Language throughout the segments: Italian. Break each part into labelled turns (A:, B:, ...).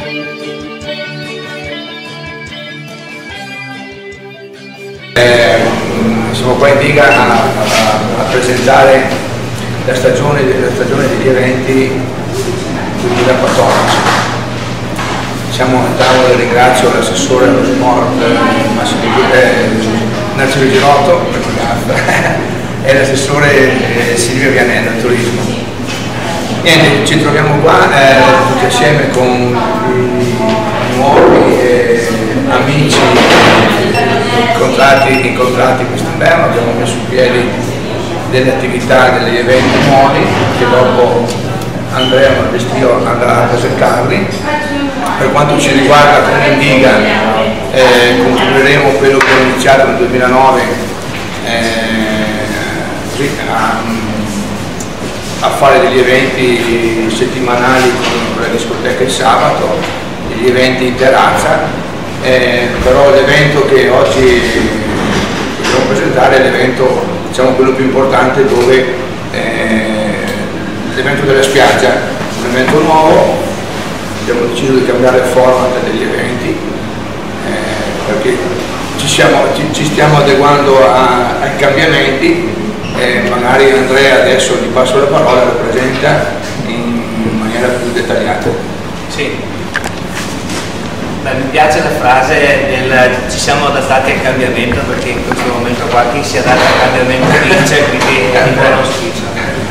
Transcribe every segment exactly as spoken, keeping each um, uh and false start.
A: Eh, siamo qua in Diga a, a, a presentare la stagione, la stagione degli eventi duemilaquattordici. Siamo a tavola, ringrazio l'assessore allo sport Massimo eh, Narciso Girotto e l'assessore eh, Silvio Vianello al turismo. Niente, ci troviamo qua eh, tutti assieme con i nuovi eh, amici incontrati, incontrati quest'inverno. Abbiamo messo in piedi delle attività, degli eventi nuovi che dopo Andrea Malvestio andrà a presentarli. Per quanto ci riguarda come Indiga eh, continueremo quello che è iniziato nel duemilanove eh, così, a, a fare degli eventi settimanali con la discoteca il sabato, degli eventi in terrazza, eh, però l'evento che oggi dobbiamo presentare è l'evento, diciamo, quello più importante, dove eh, l'evento della spiaggia, un evento nuovo. Abbiamo deciso di cambiare il format degli eventi eh, perché ci, siamo, ci, ci stiamo adeguando a, ai cambiamenti. Eh, magari Andrea adesso gli passo la parola e lo presenta in, in maniera più dettagliata.
B: Sì. Beh, mi piace la frase del ci siamo adattati al cambiamento, perché in questo momento qua chi si adatta al cambiamento vince, quindi è un buon auspicio.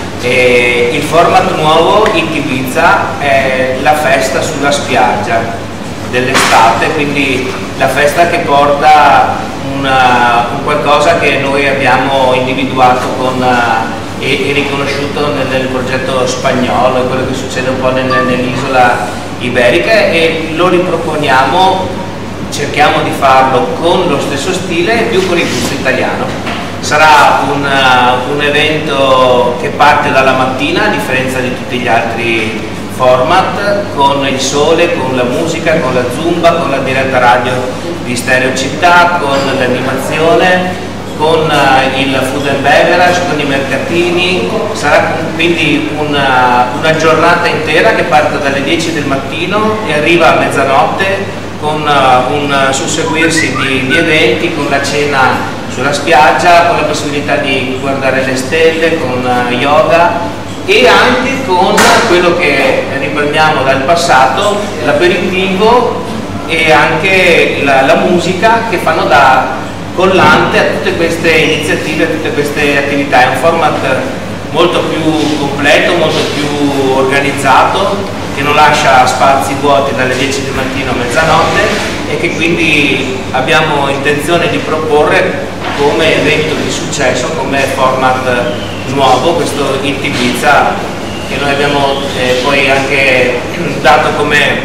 B: E il format nuovo in Ibiza è la festa sulla spiaggia dell'estate, quindi la festa che porta una, un qualcosa che noi abbiamo individuato con, uh, e, e riconosciuto nel, nel progetto spagnolo, quello che succede un po' nel, nell'isola iberica, e lo riproponiamo, cerchiamo di farlo con lo stesso stile, più con il gusto italiano. Sarà un, uh, un evento che parte dalla mattina, a differenza di tutti gli altri format, con il sole, con la musica, con la zumba, con la diretta radio di Stereo Città, con l'animazione, con uh, il food and beverage, con i mercatini. Sarà quindi una, una giornata intera che parte dalle dieci del mattino e arriva a mezzanotte, con uh, un susseguirsi di, di eventi, con la cena sulla spiaggia, con la possibilità di guardare le stelle, con uh, yoga, e anche con quello che riprendiamo dal passato, l'aperitivo e anche la, la musica, che fanno da collante a tutte queste iniziative, a tutte queste attività. È un format molto più completo, molto più organizzato, che non lascia spazi vuoti dalle dieci del mattino a mezzanotte, e che quindi abbiamo intenzione di proporre come evento di successo, come format nuovo, questo It Ibiza, che noi abbiamo eh, poi anche dato come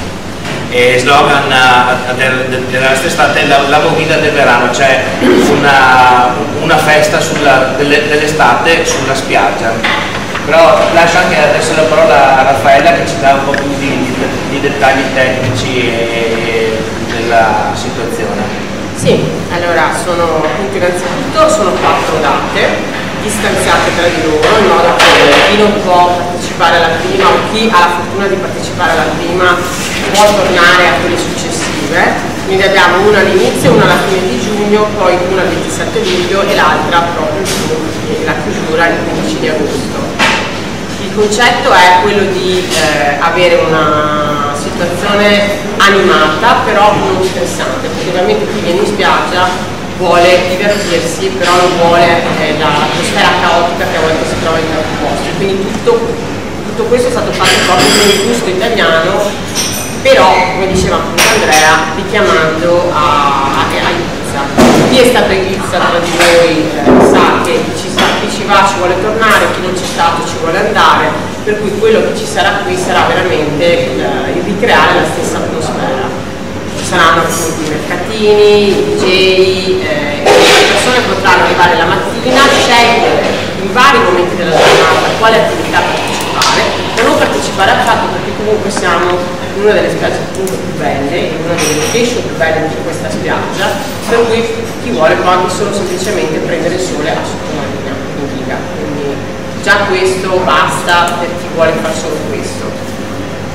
B: eh, slogan uh, del, della nostra estate, la, la movida del verano, cioè una, una festa dell'estate sulla spiaggia. Però lascio anche adesso la parola a Raffaella, che ci dà un po' più di, di, di dettagli tecnici e della situazione.
C: Sì, allora sono innanzitutto sono quattro date distanziate tra di loro, in modo che chi non può partecipare alla prima, o chi ha la fortuna di partecipare alla prima, può tornare a quelle successive. Quindi abbiamo una all'inizio, una alla fine di giugno, poi una il ventisette luglio e l'altra proprio la chiusura il quindici di agosto. Il concetto è quello di eh, avere una situazione animata, però non stressante, perché ovviamente chi viene in spiaggia vuole divertirsi, però non vuole eh, l'atmosfera caotica che a volte si trova in tanti posti. Quindi tutto, tutto questo è stato fatto proprio con il gusto italiano, però, come diceva appunto Andrea, richiamando a, a, a Ibiza. Chi è stato a Ibiza tra di voi eh, sa che ci, sa, chi ci va ci vuole tornare, chi non c'è stato ci vuole andare, per cui quello che ci sarà qui sarà veramente il, il ricreare la stessa atmosfera. Ci saranno appunto i mercatini, i D J, eh, e le persone potranno arrivare la mattina, scegliere in vari momenti della giornata quale attività partecipare, ma non partecipare affatto, perché comunque siamo in una delle spiagge appunto più belle, in una delle location più belle di questa spiaggia, per cui chi vuole può anche solo semplicemente prendere il sole a sottomarina in Diga. Quindi già questo basta per chi vuole fare solo questo.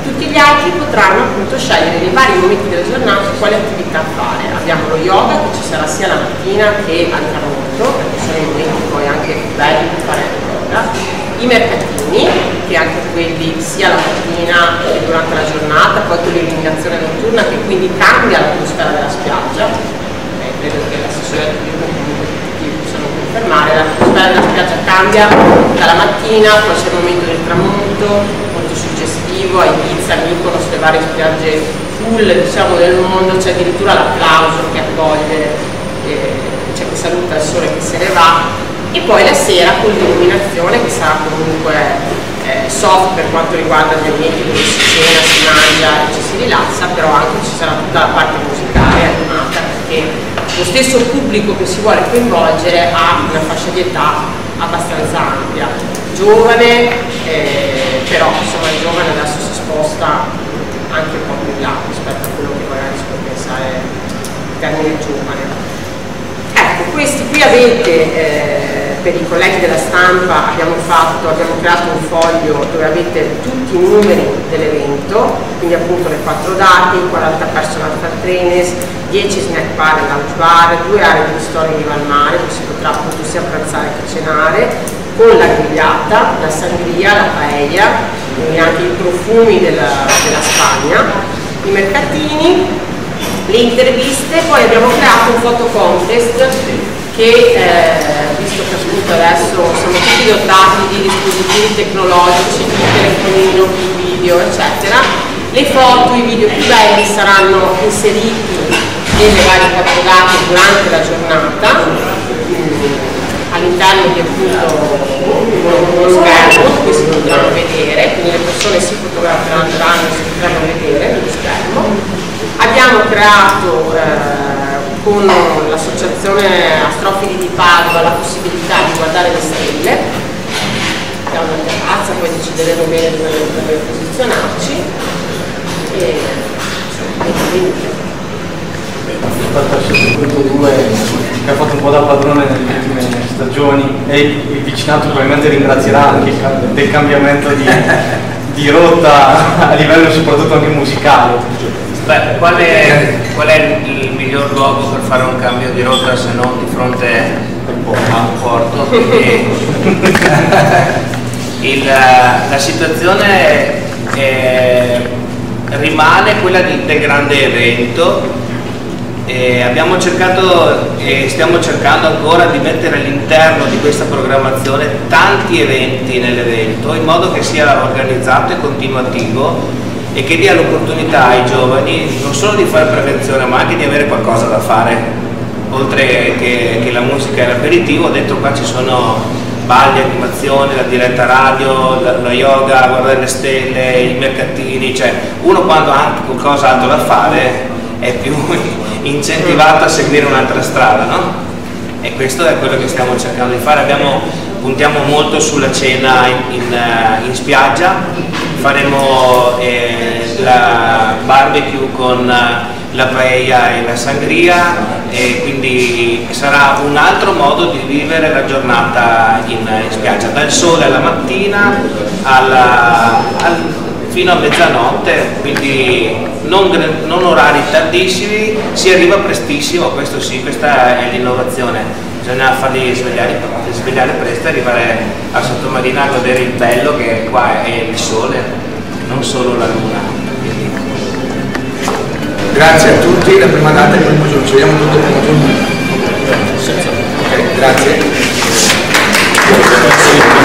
C: Tutti gli altri potranno appunto scegliere nei vari momenti della giornata quale attività fare. Abbiamo lo yoga che ci sarà sia la mattina che al tramonto, perché sono i momenti poi anche belli per fare yoga. I mercatini, che anche quelli sia la mattina che durante la giornata, poi con l'illuminazione notturna che quindi cambia l'atmosfera della spiaggia. Eh, credo che l'assessore del turismo comunque tutti possono confermare, l'atmosfera della spiaggia cambia dalla mattina, poi c'è il momento del tramonto, molto suggestivo, a Ibiza, Mykonos, le varie spiagge full diciamo, del mondo, c'è addirittura l'applauso che accoglie, eh, c'è chi saluta il sole che se ne va. E poi la sera con l'illuminazione che sarà comunque eh, soft per quanto riguarda gli ambienti dove si cena, si mangia e ci si rilassa, però anche ci sarà tutta la parte musicale animata perché lo stesso pubblico che si vuole coinvolgere ha una fascia di età abbastanza ampia, giovane, eh, però insomma il giovane adesso si sposta anche un po' più in là rispetto a quello che magari si può pensare in termini giovane. Ecco, questi qui avete, eh, per i colleghi della stampa abbiamo, fatto, abbiamo creato un foglio dove avete tutti i numeri dell'evento, quindi appunto le quattro date, quaranta personal trainers, dieci snack bar e lounge bar, due aree di ristorante di Valmare dove si potrà appunto sia pranzare che cenare, con la grigliata, la sangria, la paella, quindi anche i profumi della, della Spagna, i mercatini, le interviste. Poi abbiamo creato un photo contest che, eh, visto che appunto adesso siamo tutti dotati di dispositivi tecnologici, di telefonino, di video, eccetera, le foto, i video più belli saranno inseriti nelle varie quattro date durante la giornata, all'interno di appunto uno schermo che si potranno vedere, quindi le persone si fotograferanno e si potranno vedere nello schermo. Abbiamo creato eh, con l'associazione Astrofili di Padova la possibilità di guardare le stelle da una terrazza, poi decideremo bene dove, dove posizionarci e, e quindi
D: che ha fatto un po' da padrone nelle ultime stagioni e il vicinato probabilmente ringrazierà anche del cambiamento di, di rotta a livello soprattutto anche musicale.
B: Beh, qual è, qual è il miglior luogo per fare un cambio di rotta se non di fronte a un porto? Quindi il, la situazione è, rimane quella di, del grande evento. E abbiamo cercato e stiamo cercando ancora di mettere all'interno di questa programmazione tanti eventi nell'evento in modo che sia organizzato e continuativo e che dia l'opportunità ai giovani non solo di fare prevenzione ma anche di avere qualcosa da fare oltre che, che la musica e l'aperitivo. Dentro qua ci sono balli, animazioni, la diretta radio, lo yoga, guardare le stelle, i mercatini, cioè uno quando ha anche qualcosa altro da fare è più incentivato a seguire un'altra strada, no? E questo è quello che stiamo cercando di fare. Abbiamo, puntiamo molto sulla cena in, in, in spiaggia, faremo eh, la barbecue con la paella e la sangria e quindi sarà un altro modo di vivere la giornata in, in spiaggia, dal sole alla mattina alla, al, fino a mezzanotte, quindi non, non orari tardissimi, si arriva prestissimo, questo sì, questa è l'innovazione, bisogna farli svegliare, svegliare presto e arrivare a Sottomarina a godere il bello che qua è il sole, non solo la luna. Quindi.
A: Grazie a tutti, la prima data è il primo giorno, ci vediamo tutto il primo giorno. Ok, grazie.